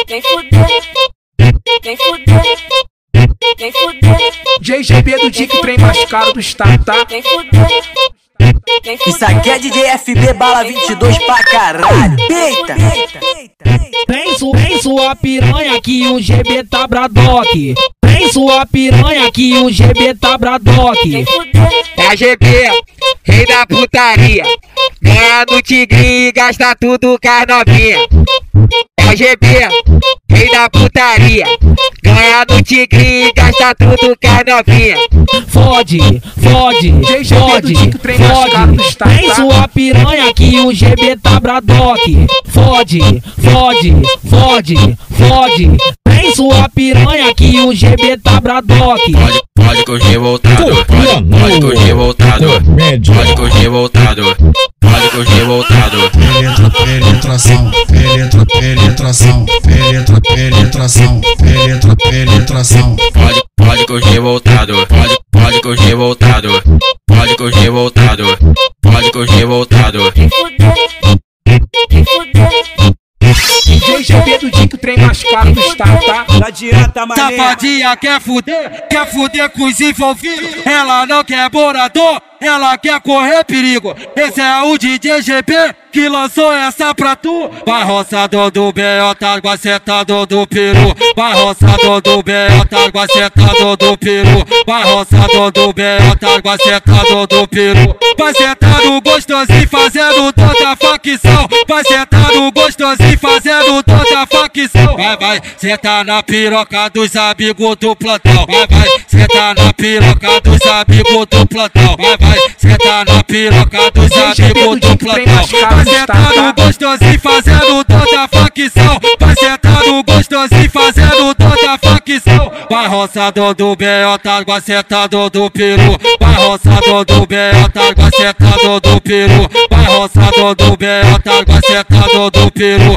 quem fuder, quem fuder, quem fuder. JGB do Dick, trem mais caro do estado, tá? Quem fuder. Isso aqui é DJ FB Bala 22 pra caralho. Eita! Vem sua piranha que o GB tá bradock. Vem sua piranha que o GB tá bradock. É GB, rei da putaria. Ganha no tigre e gasta tudo com as novinha. É GB, rei da putaria. Ganha no tigre e gasta tudo com as novinha. Fode, fode, fode, fode. Vem sua piranha que o GB tá bradock. Fode, fode, fode, fode. Vem sua piranha que o GB tá bradock. Pode com o revoltado, pode com o revoltado, pode com o revoltado, pode com o revoltado. Penetração, penetração, penetração, penetração. Pode com o revoltado, pode com o revoltado, pode com o revoltado, pode com o revoltado. Quem fuder, quem fuder. JGB do Dick, trem mais caro do estado, tá? Não adianta, mané. Safadinha quer fuder com os envolvidos. Ela não quer morador, ela quer correr perigo. Esse é o DJ GB que lançou essa pra tu. Vai roçador do B.O. tá guacetador do peru. Vai roçador do B.O. tá guacetador do peru. Vai roçador do B.O. tá guacetador do peru. Vai sentar no gostosinho fazendo toda a facção. Vai sentar no gostosinho fazendo toda a facção. Vai sentar na piroca dos amigos do plantão. Vai sentar na piroca dos amigos do plantão. Vai sentar na piroca dos amigos do plantão. Vai sentar no gostosinho fazendo toda a facção. Vai sentar no gostosinho fazendo toda a facção. Vai roçador do B.O. tá guacetador do peru. Vai roçador do B.O. tá guacetador do peru. Vai roçador do B.O. tá guacetador do peru.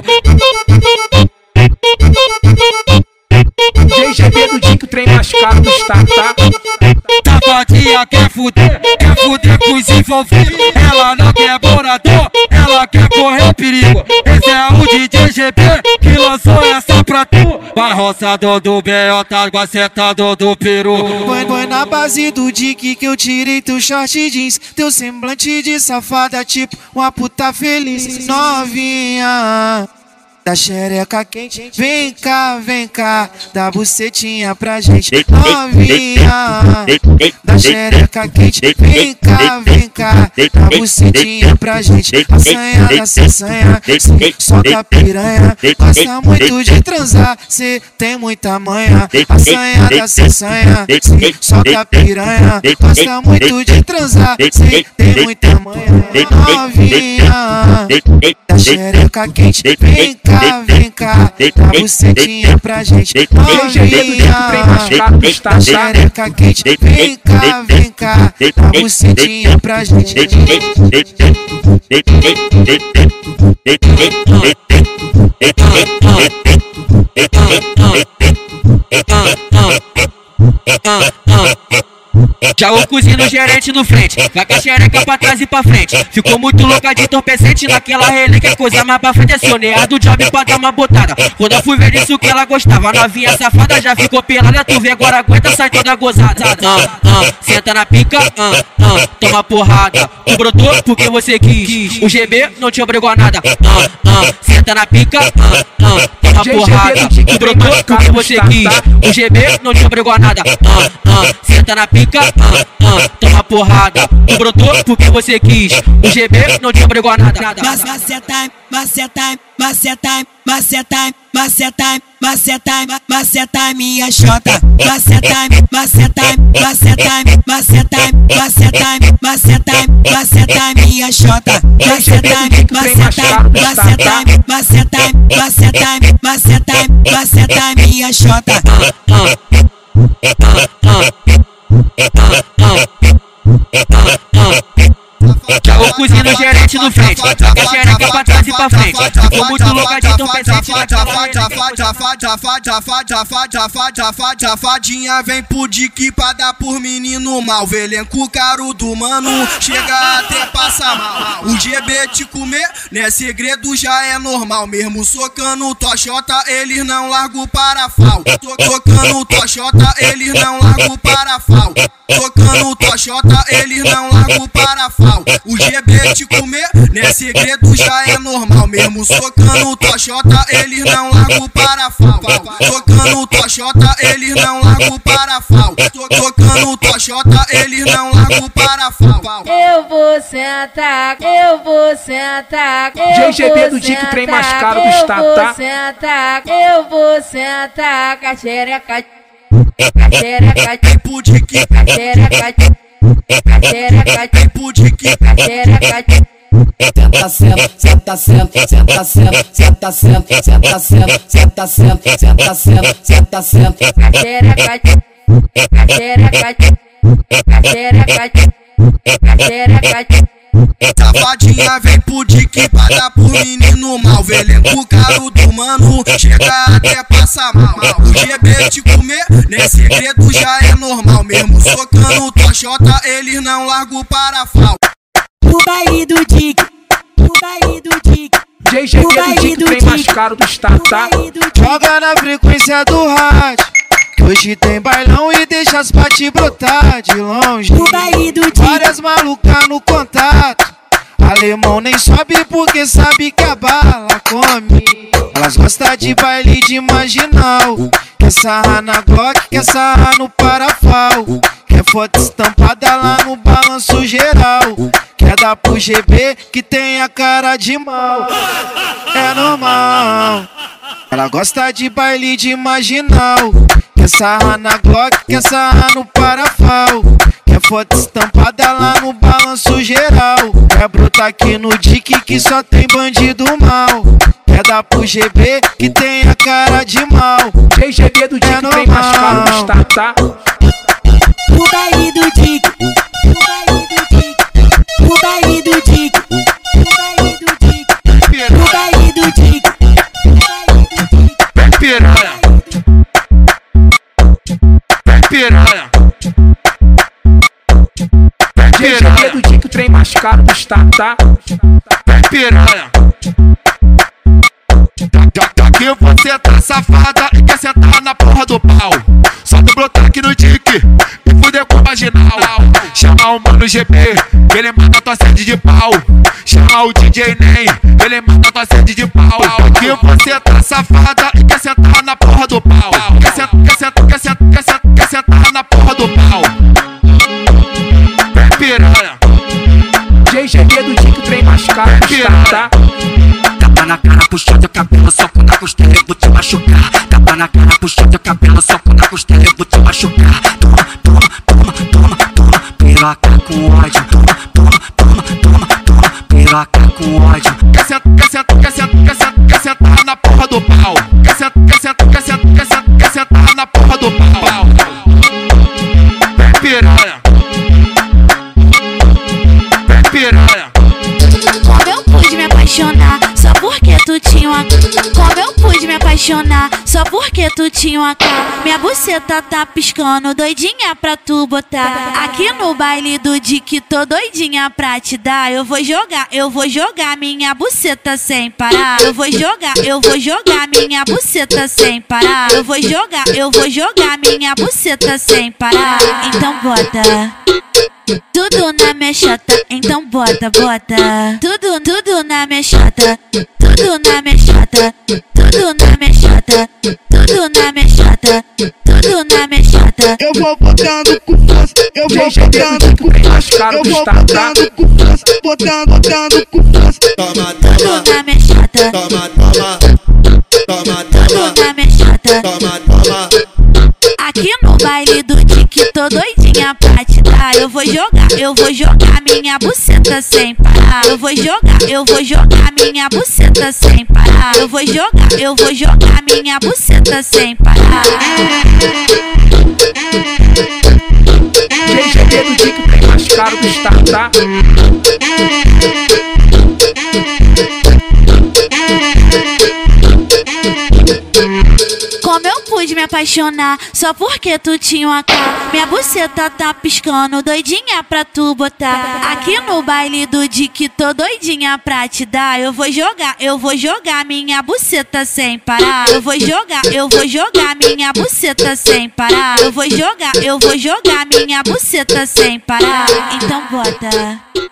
JGB do Dick, trem mais caro do estado, tá? Safadinha quer fuder com os envolvidos. Ela não quer morador, ela quer correr perigo. Esse é o DJ GB que lançou essa pra tu. Vai roçador do B.O. tá guacetador do peru. Foi na base do Dick que eu tirei teu short jeans. Teu semblante de safada tipo uma puta feliz. Novinha da xereca quente, vem cá, dá bucetinha pra gente. Novinha da xereca quente, vem cá, dá bucetinha pra gente. Assanha dessa assanha, solta a piranha. Gosta muito de transar, cê tem muita manha. Assanha dessa assanha, solta a piranha. Gosta muito de transar, cê tem muita manha. Novinha da xereca quente, vem cá, dá bucetinha pra gente. Novinha da xereca quente, vem cá, dá bucetinha pra gente. Joga o cozinho no gerente no frente, vai com a xereca pra trás e pra frente. Ficou muito louca de entorpecente naquela relíquia. Coisa mais pra frente é sonear do job pra dar uma botada. Quando eu fui ver isso que ela gostava, novinha safada já ficou pelada. Tu vê agora aguenta, sai toda gozada. Senta na pica, toma porrada. Tu brotou porque você quis, o GB não te obrigou a nada. Senta na pica, toma porrada. Tu brotou porque você quis, o GB não te obrigou a nada. Senta na pica, toma porrada. Tu brotou porque você quis, o GB não te obrigou a nada. Maceta minha xota. Maceta minha xota. Maceta minha xota. Joga o cozinho no gerente no frente, joga a xereca pra trás e pra frente. Ficou muito louca de tão presente na Jafadinha vem pro dique pra dar por menino mal. Vê elenco caro do mano, chega até passar mal. O GB te comer, né? Segredo já é normal. Mesmo socando tochota, eles não largam o parafal. Tocando tochota, eles não largam o parafal. Tocando tochota, eles não largam o parafal. O GB te comer, né? Segredo já é normal. Mesmo socando tochota, eles não largam o parafal. Tocando tochota, eles não largam o parafal. Tocando tochota, eles não largam o parafal. Eu vou sentar, eu vou sentar. GGB do Dick, trem mais caro do estado, tá? Eu vou sentar, caxereca. Caxereca, Vem pro dique, caxereca. Caxereca, vem pro dique. caxereca. Senta, senta, senta, senta, senta, senta, senta, senta, senta, senta, senta, senta, senta, senta. Caxereca, caxereca. Caxereca, caxereca. Safadinha vem pro dique pra dar por menino mal. Vê elenco caro do mano, chega até passar mal. O GB te comer, né? Segredo já é normal. Mesmo socando tochota, eles não largam o parafal. O baile do Dick, o baile do Dick. GGB do Dick, trem mais caro do estado, tá? Joga na frequência do rádio, que hoje tem bailão e deixa as paty brotar de longe. O baile do Dick. Várias malucas no contato, alemão nem sobe porque sabe que a bala come. Elas gostam de baile de marginal, quer sarrar na Glock, quer sarrar no parafal. Quer foto estampada lá no balanço geral, quer dar pro GB que tem a cara de mal. É normal. Ela gosta de baile de marginal, quer sarrar na Glock, quer sarrar no parafal. Quer foto estampada lá no balanço geral, quer brotar aqui no Dick que só tem bandido mal. Quer dar pro GB que tem a cara de mal. GGB do Dick, trem mais caro do estado, tá? O baile do Dick, o baile do Dick, o baile do Dick, o baile do Dick, o baile do Dick, o baile do Dick. Vem piranha, vem piranha, vem GGB piranha, do Dick, trem mais caro do estado, tá? vem piranha. Daqui você tá safada e quer sentar na porra do pau. Só do brotar aqui no Dick e fuder com o marginal. Chama o mano GB, ele mata tua sede de pau. Chama o DJ Ney, ele mata tua sede de pau. Daqui você tá safada e quer sentar na porra do pau. Quer sentar na porra do pau. Vem piranha, GGB do Dick, trem mais caro do estado, tá? Tapa na cara, puxando o cabelo, soco na costela, eu vou te machucar. Tapa na cara, puxando o cabelo, soco na costela, eu vou te machucar. Toma, toma, toma, toma, toma, piroca com ódio. Toma, toma, toma, toma, toma, piroca com ódio. quer sentar na porra do pau. Quer sentar na porra do pau. Vem piranha, vem piranha. Como eu pude me apaixonar só porque tu tinha uma... Como eu pude me apaixonar só porque tu tinha uma cara. Minha buceta tá piscando, doidinha pra tu botar. Aqui no baile do Dick, tô doidinha pra te dar. Eu vou jogar minha buceta sem parar. Eu vou jogar minha buceta sem parar. Eu vou jogar minha buceta sem parar. Então bota tudo na minha chata, então bota, bota. Tudo na minha chata, tudo na minha chata, tudo na minha chata, tudo na minha chata, tudo na minha chata. Eu vou botando com força, eu vou botando com força, eu vou botando com força, botando com força. Toma, Tudo na minha chata, toma, toma, toma, tudo na minha chata. toma, toma. Aqui no baile do Dick, tô doidinha pra te dar. Eu vou jogar minha buceta sem parar. Eu vou jogar minha buceta sem parar. Eu vou jogar minha buceta sem parar. GGB do Dick, trem mais mais caro do estado, tá? Como eu pude me apaixonar só porque tu tinha uma cara? Minha buceta tá piscando, doidinha pra tu botar. Aqui no baile do Dick, tô doidinha pra te dar. Eu vou jogar minha buceta sem parar. Eu vou jogar minha buceta sem parar. Eu vou jogar minha buceta sem parar. Então bota.